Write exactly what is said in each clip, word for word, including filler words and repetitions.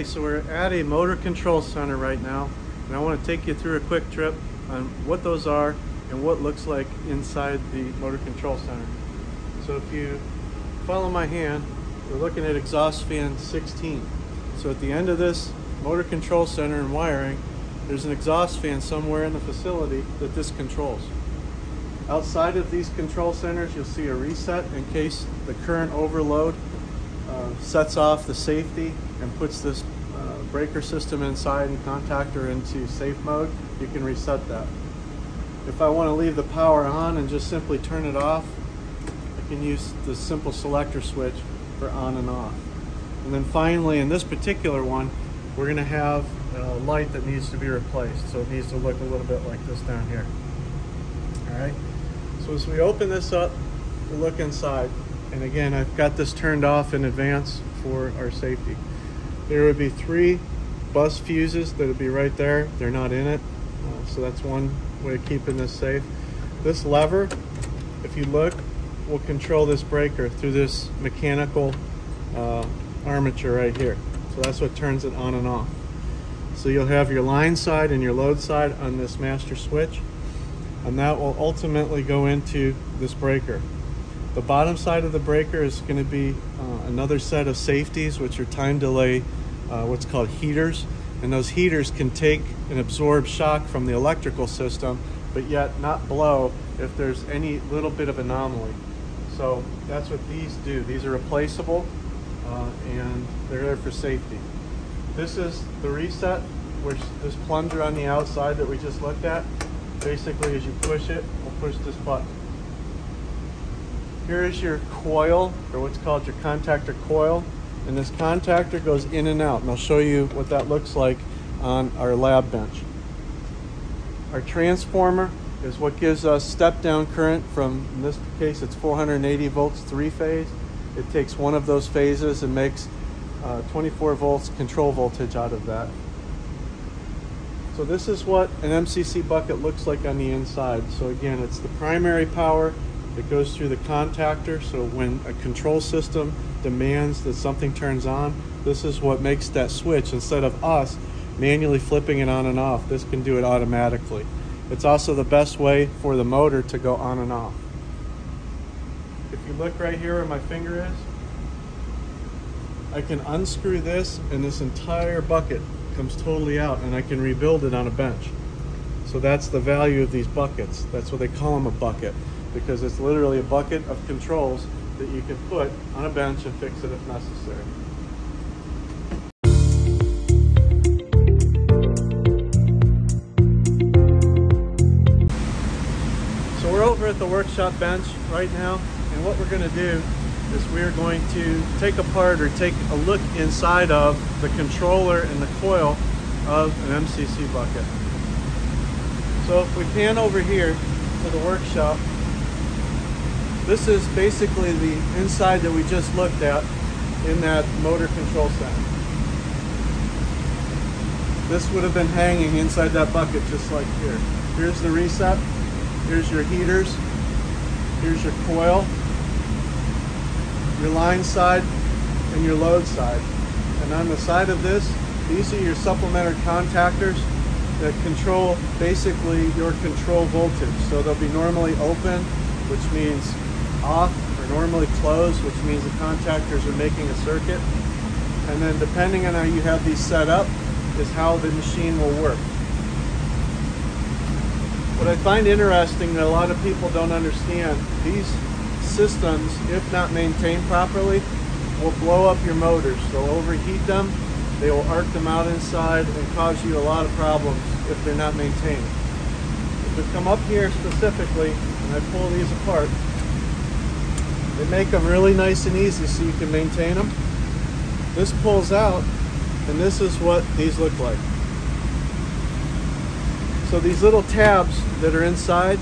so we're at a motor control center right now, and I want to take you through a quick trip on what those are and what looks like inside the motor control center. So if you follow my hand, we're looking at exhaust fan sixteen. So at the end of this motor control center and wiring, there's an exhaust fan somewhere in the facility that this controls. Outside of these control centers, you'll see a reset in case the current overload uh, sets off the safety and puts this uh, breaker system inside and contactor into safe mode. You can reset that. If I want to leave the power on and just simply turn it off, I can use the simple selector switch for on and off. And then finally, in this particular one, we're going to have a light that needs to be replaced. So it needs to look a little bit like this down here. All right. So as we open this up, we'll look inside. And again, I've got this turned off in advance for our safety. There would be three bus fuses that would be right there. They're not in it. Uh, so that's one way of keeping this safe. This lever, if you look, will control this breaker through this mechanical uh, armature right here. So that's what turns it on and off. So you'll have your line side and your load side on this master switch, and that will ultimately go into this breaker. The bottom side of the breaker is going to be uh, another set of safeties, which are time delay, uh, what's called heaters. And those heaters can take and absorb shock from the electrical system, but yet not blow if there's any little bit of anomaly. So that's what these do. These are replaceable, uh, and they're there for safety. This is the reset, which this plunger on the outside that we just looked at, basically as you push it, we'll push this button. Here is your coil, or what's called your contactor coil, and this contactor goes in and out, and I'll show you what that looks like on our lab bench. Our transformer is what gives us step down current from, in this case it's four hundred eighty volts, three phase. It takes one of those phases and makes uh, twenty-four volts control voltage out of that. So this is what an M C C bucket looks like on the inside. So again, it's the primary power that goes through the contactor. So when a control system demands that something turns on, this is what makes that switch. Instead of us manually flipping it on and off, this can do it automatically. It's also the best way for the motor to go on and off. If you look right here where my finger is, I can unscrew this and this entire bucket comes totally out, and I can rebuild it on a bench. So that's the value of these buckets. That's what they call them, a bucket, because it's literally a bucket of controls that you can put on a bench and fix it if necessary. So we're over at the workshop bench right now, and what we're going to do is we're going to take apart or take a look inside of the controller and the coil of an M C C bucket. So if we pan over here to the workshop, this is basically the inside that we just looked at in that motor control center. This would have been hanging inside that bucket just like here. Here's the reset, here's your heaters, here's your coil, your line side, and your load side. And on the side of this, these are your supplementary contactors that control basically your control voltage. So they'll be normally open, which means off, or normally closed, which means the contactors are making a circuit. And then depending on how you have these set up is how the machine will work. What I find interesting that a lot of people don't understand, these systems, if not maintained properly, will blow up your motors. They'll overheat them, they will arc them out inside and cause you a lot of problems if they're not maintained. If we come up here specifically and I pull these apart, they make them really nice and easy so you can maintain them. This pulls out, and this is what these look like. So these little tabs that are inside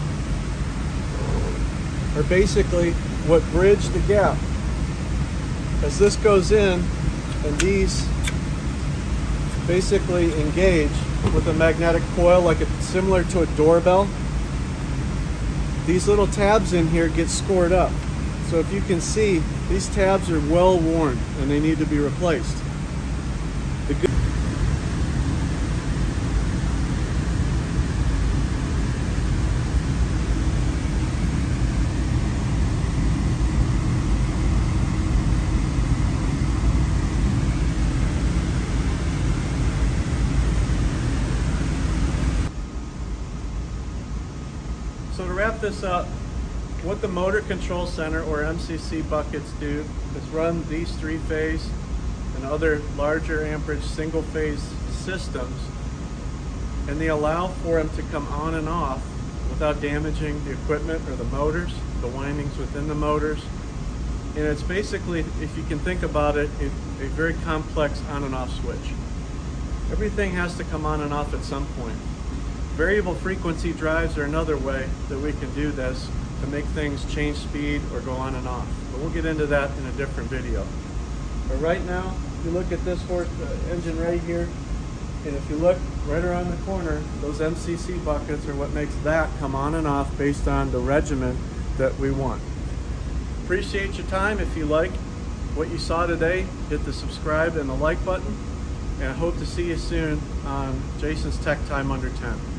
are basically what bridge the gap. As this goes in, and these basically engage with a magnetic coil, like a, similar to a doorbell, these little tabs in here get scored up. So if you can see, these tabs are well worn and they need to be replaced. So to wrap this up, what the Motor Control Center or M C C buckets do is run these three-phase and other larger amperage single-phase systems, and they allow for them to come on and off without damaging the equipment or the motors, the windings within the motors. And it's basically, if you can think about it, a, a very complex on and off switch. Everything has to come on and off at some point. Variable frequency drives are another way that we can do this to make things change speed or go on and off. But we'll get into that in a different video. But right now, if you look at this horse uh, engine right here, and if you look right around the corner, those M C C buckets are what makes that come on and off based on the regimen that we want. Appreciate your time. If you like what you saw today, hit the subscribe and the like button, and I hope to see you soon on Jason's Tech Time Under ten.